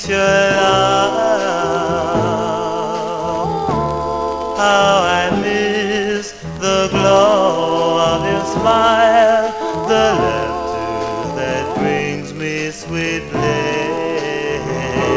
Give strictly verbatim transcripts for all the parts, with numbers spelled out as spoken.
miss your love. How I miss the glow of your smile, the laughter that brings me sweet bliss.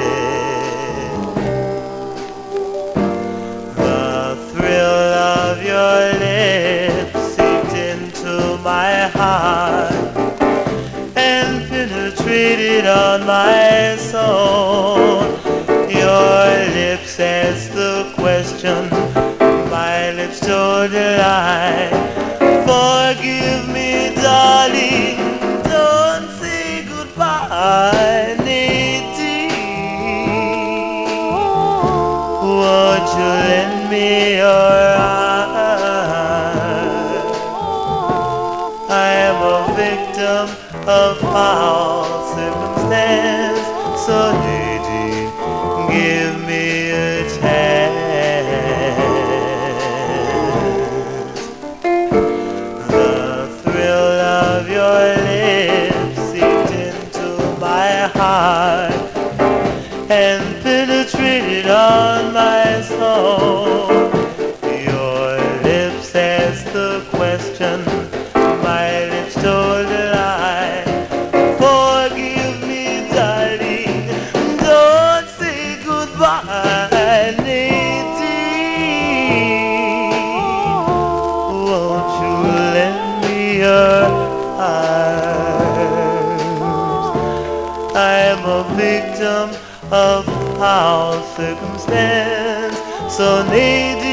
The thrill of your lips seeped into my heart and penetrated on my soul. Your lips asked the question, my lips told a lie. Forgive me, darling, don't say goodbye, Nadine. Won't you lend me your eyes? I am a victim of foul circumstance, so Nadine, give me a chance. The thrill of your lips seeped into my heart and penetrated on my soul. Your lips asked the question, my lips told a lie. Forgive me, darling, don't say goodbye, Nadine. Won't you lend me your arms? I'm a victim of foul circumstance, so Nadine,